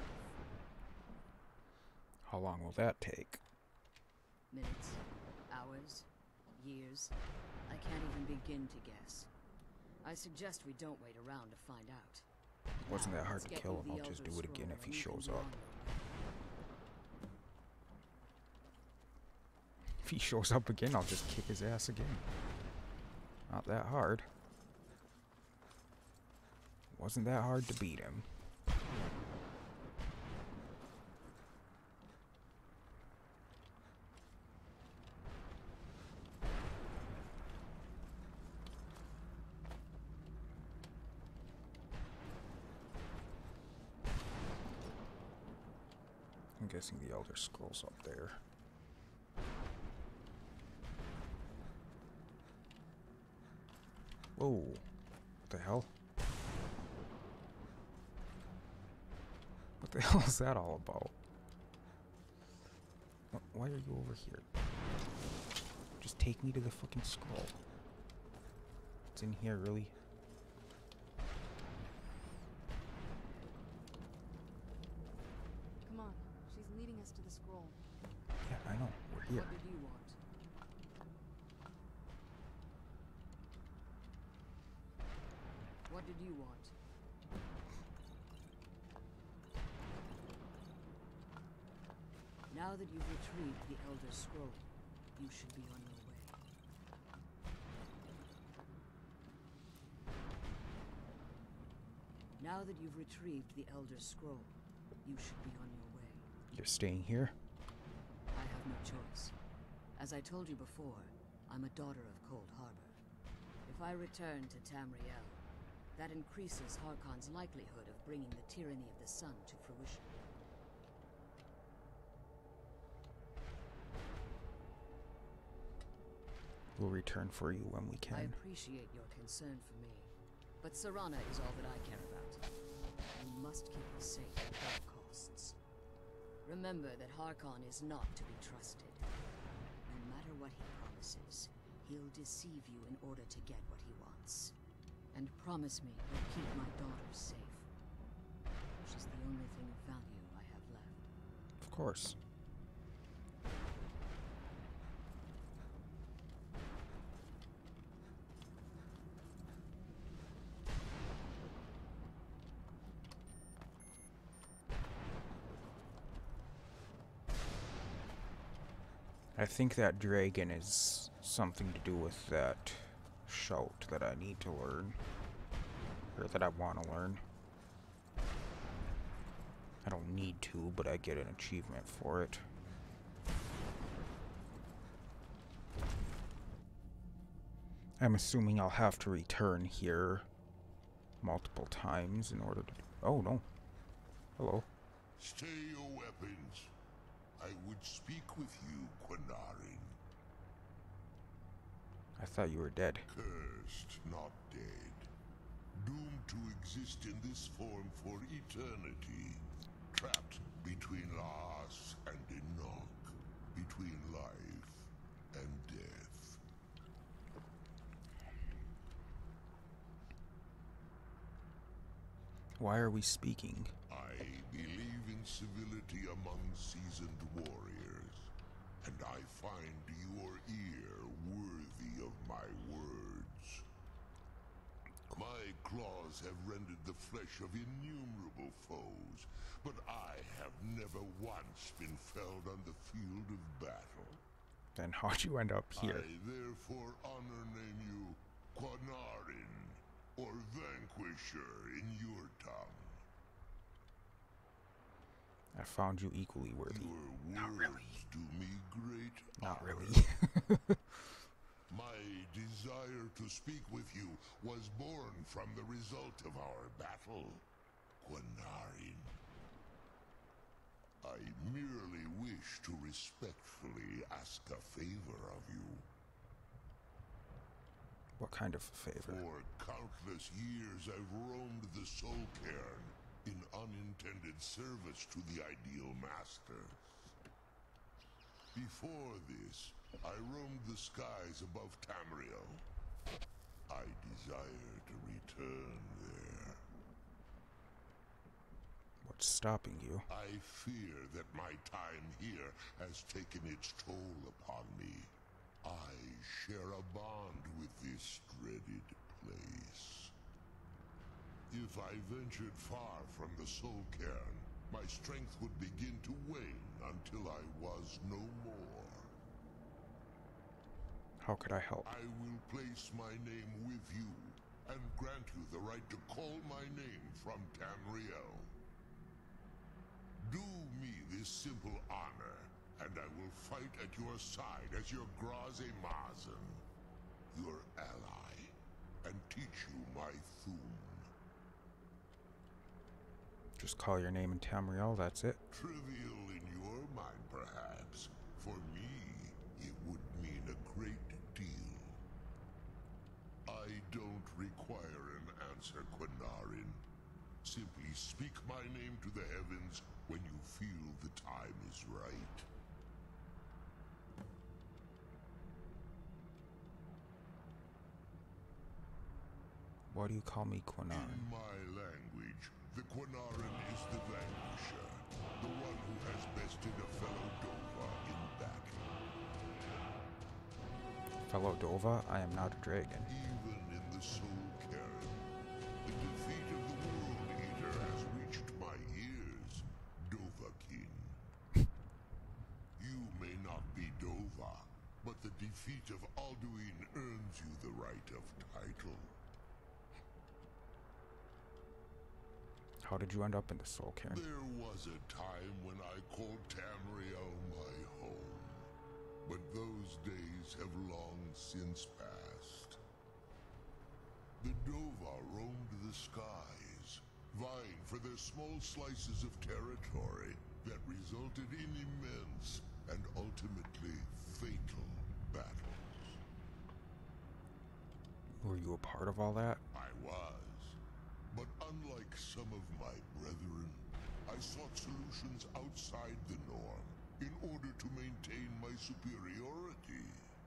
How long will that take? Minutes, hours, years. I can't even begin to guess. I suggest we don't wait around to find out. Wasn't Now, that hard let's to get kill you him? the I'll just Elder do it again Scroll if he and you can shows be up. on your way. If he shows up again, I'll just kick his ass again. Not that hard. Wasn't that hard to beat him. I'm guessing the Elder Scroll's up there. Whoa. What the hell? What the hell is that all about? Wh- Why are you over here? Just take me to the fucking scroll. It's in here, really? Come on, she's leading us to the scroll. Yeah, I know. We're here. What did you want? What did you want? Now that you've retrieved the Elder Scroll, you should be on your way. Now that you've retrieved the Elder Scroll, you should be on your way. You're staying here? I have no choice. As I told you before, I'm a daughter of Cold Harbor. If I return to Tamriel, that increases Harkon's likelihood of bringing the tyranny of the sun to fruition. We'll return for you when we I can. appreciate your concern for me, but Serana is all that I care about. You must keep her safe at all costs. Remember that Harkon is not to be trusted. No matter what he promises, he'll deceive you in order to get what he wants. And promise me you'll keep my daughter safe. She's the only thing of value I course. I think that dragon is something to do with that shout that I need to learn. Or that I want to learn. I don't need to, but I get an achievement for it. I'm assuming I'll have to return here multiple times in order to... Oh, no. Hello. Stay your weapons. I would speak with you, Quinarin. I thought you were dead. Cursed, not dead. Doomed to exist in this form for eternity. Trapped between Laas and Enoch. Between life and death. Why are we speaking? I believe in civility among seasoned warriors, and I find your ear worthy of my words. My claws have rended the flesh of innumerable foes, but I have never once been felled on the field of battle. Then how'd you end up here? I therefore honor name you Quinarin, or Vanquisher in your tongue. I found you equally worthy. Your Not words really. do me great Not honor. really. My desire to speak with you was born from the result of our battle, Quinarin. I merely wish to respectfully ask a favor of you. What kind of favor? For countless years I've roamed the Soul Cairn in unintended service to the Ideal Masters. Before this, I roamed the skies above Tamriel. I desire to return there. What's stopping you? I fear that my time here has taken its toll upon me. I share a bond with this dreaded place. If I ventured far from the Soul Cairn, my strength would begin to wane until I was no more. How could I help? I will place my name with you, and grant you the right to call my name from Tamriel. Do me this simple honor, and I will fight at your side as your Graze Mazen, your ally, and teach you my Thum. Just call your name in Tamriel, that's it? Trivial in your mind, perhaps. For me, it would mean a great deal. I don't require an answer, Quinarin. Simply speak my name to the heavens when you feel the time is right. Why do you call me Quinarin? In my language, the Quinarin is the vanquisher, the one who has bested a fellow Dova in battle. Fellow Dova, I am not a dragon. Even in the Soul Cairn, the defeat of the World Eater has reached my ears, Dovahkiin. You may not be Dova, but the defeat of Alduin earns you the right of title. How did you end up in the Soul Cairn? There was a time when I called Tamriel my home, but those days have long since passed. The Dova roamed the skies, vying for their small slices of territory that resulted in immense and ultimately fatal battles. Were you a part of all that? I was. But unlike some of my brethren, I sought solutions outside the norm in order to maintain my superiority.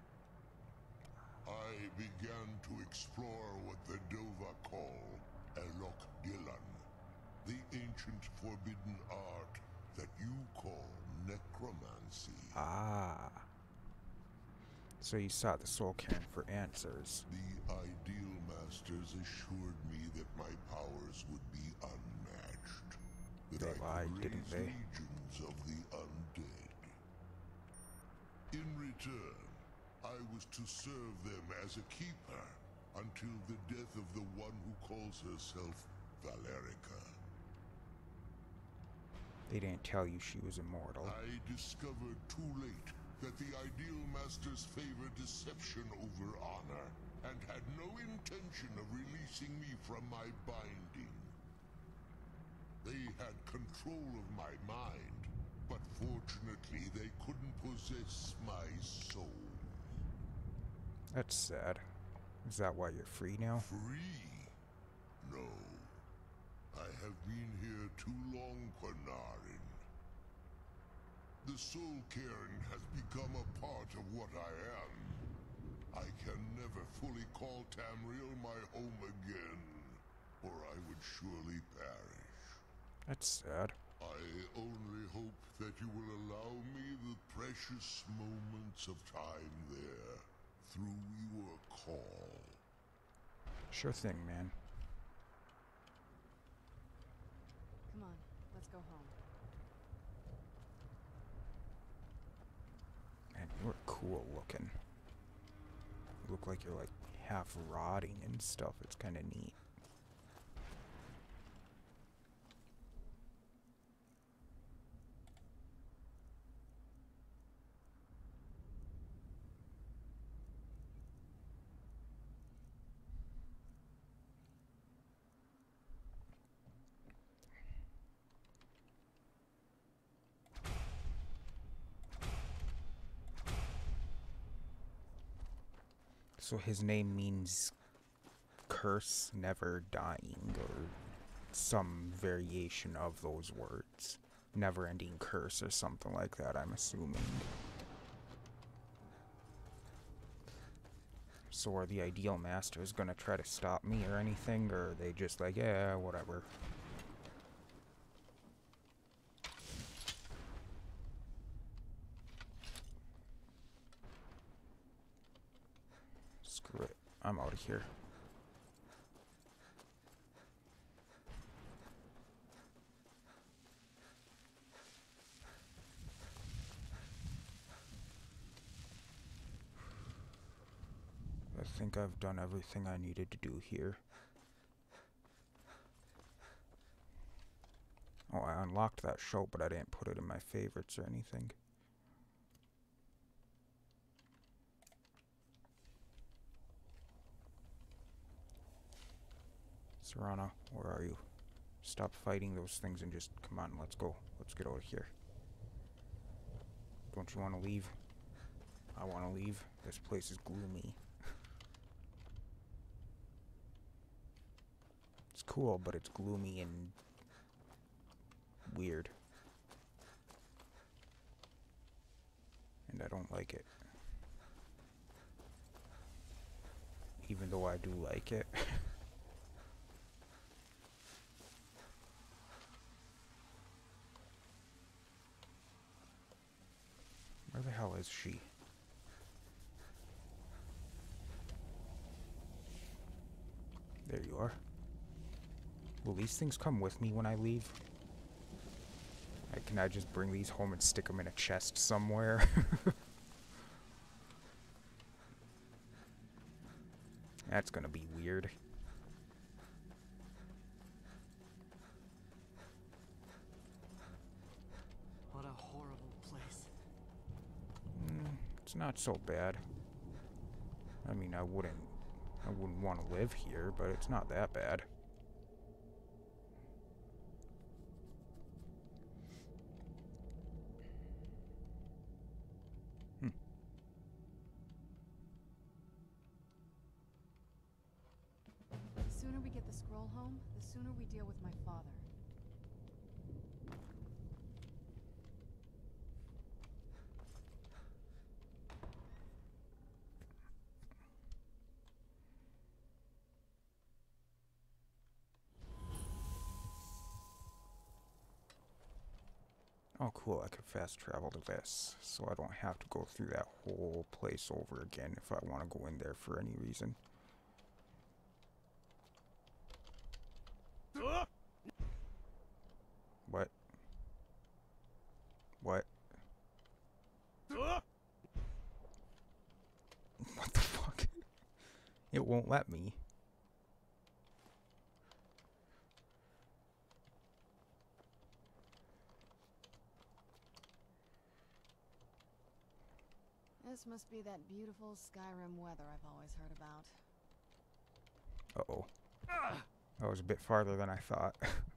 I began to explore what the Dova call Elok Dilan, the ancient forbidden art that you call necromancy. Ah. So you sought the Soul Cairn for answers. The Ideal Masters assured me that my powers would be unmatched. That They I lied, could didn't raise they? legions of the undead. In return, I was to serve them as a keeper until the death of the one who calls herself Valerica. They didn't tell you she was immortal. I discovered too late that the Ideal Masters favor deception over honor, and had no intention of releasing me from my binding. They had control of my mind, but fortunately they couldn't possess my soul. That's sad. Is that why you're free now? Free? No. I have been here too long, Panarin. The Soul Cairn has become a part of what I am. I can never fully call Tamriel my home again, or I would surely perish. That's sad. I only hope that you will allow me the precious moments of time there, through your call. Sure thing, man. Come on, let's go home. Man, you're cool looking. You look like you're like half rotting and stuff. It's kind of neat. So his name means curse, never dying, or some variation of those words. Never-ending curse or something like that, I'm assuming. So are the Ideal Masters gonna try to stop me or anything, or are they just like, yeah, whatever? Screw it. I'm out of here. I think I've done everything I needed to do here. Oh, I unlocked that show, but I didn't put it in my favorites or anything. Serana, where are you? Stop fighting those things and just, come on, let's go. Let's get out of here. Don't you want to leave? I want to leave. This place is gloomy. It's cool, but it's gloomy and weird. And I don't like it. Even though I do like it. Where the hell is she? There you are. Will these things come with me when I leave? Like, can I just bring these home and stick them in a chest somewhere? That's gonna be weird. What a horrible place. Mm, it's not so bad. I mean, I wouldn't, I wouldn't want to live here, but it's not that bad. Hmm. The sooner we get the scroll home, the sooner we deal with my father. Oh cool, I could fast travel to this, so I don't have to go through that whole place over again if I want to go in there for any reason. What? What? What the fuck? It won't let me. This must be that beautiful Skyrim weather I've always heard about. Uh-oh. That was a bit farther than I thought.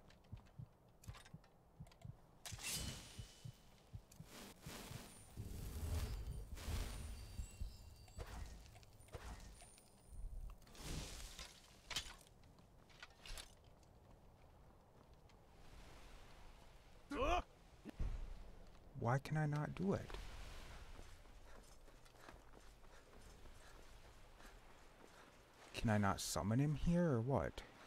Why can I not do it? Can I not summon him here, or what?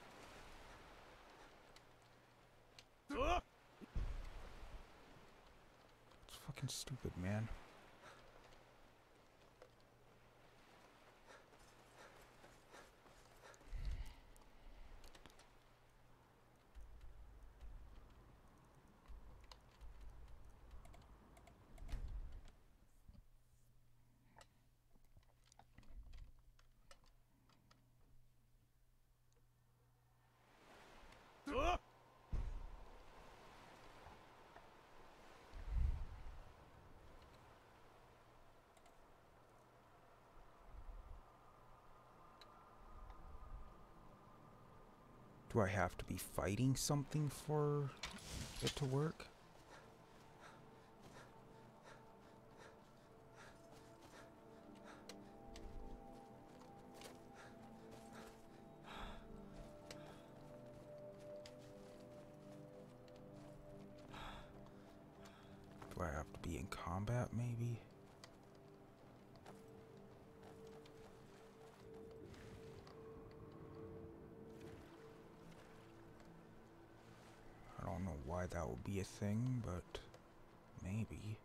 It's fucking stupid, man. Do I have to be fighting something for it to work? Do I have to be in combat, maybe? I don't know why that would be a thing, but maybe.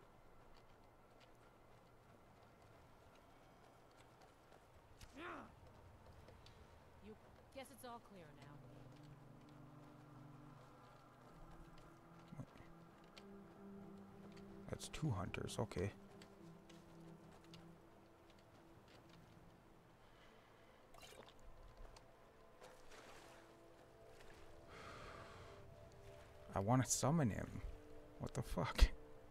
You guess it's all clear now. That's two hunters, okay. I want to summon him. What the fuck?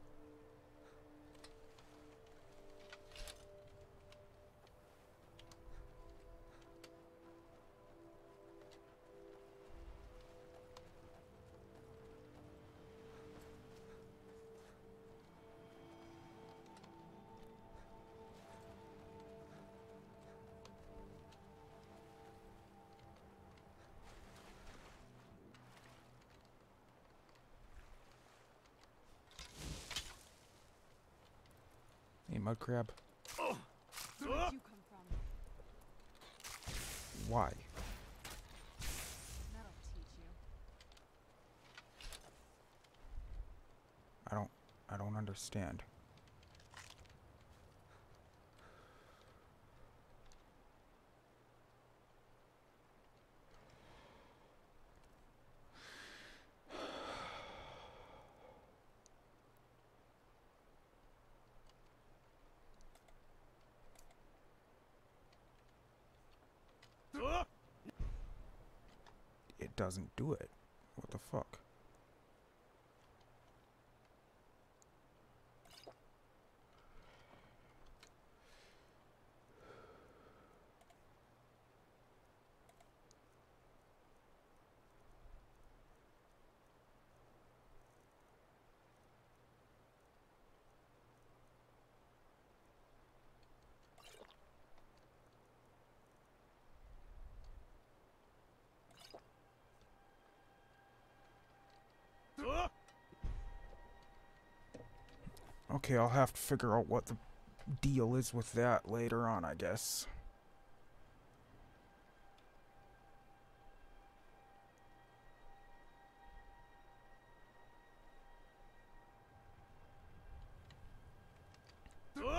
Hey, mud crab. Where did you come from? Why? That'll teach you. I don't I don't understand. It doesn't do it. What the fuck? Okay, I'll have to figure out what the deal is with that later on, I guess.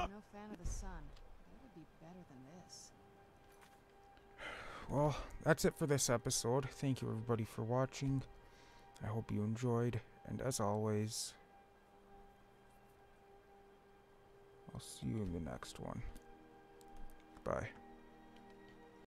no fan of the sun. It would be better than this. Well, that's it for this episode. Thank you everybody for watching. I hope you enjoyed, and as always, I'll see you in the next one. Bye.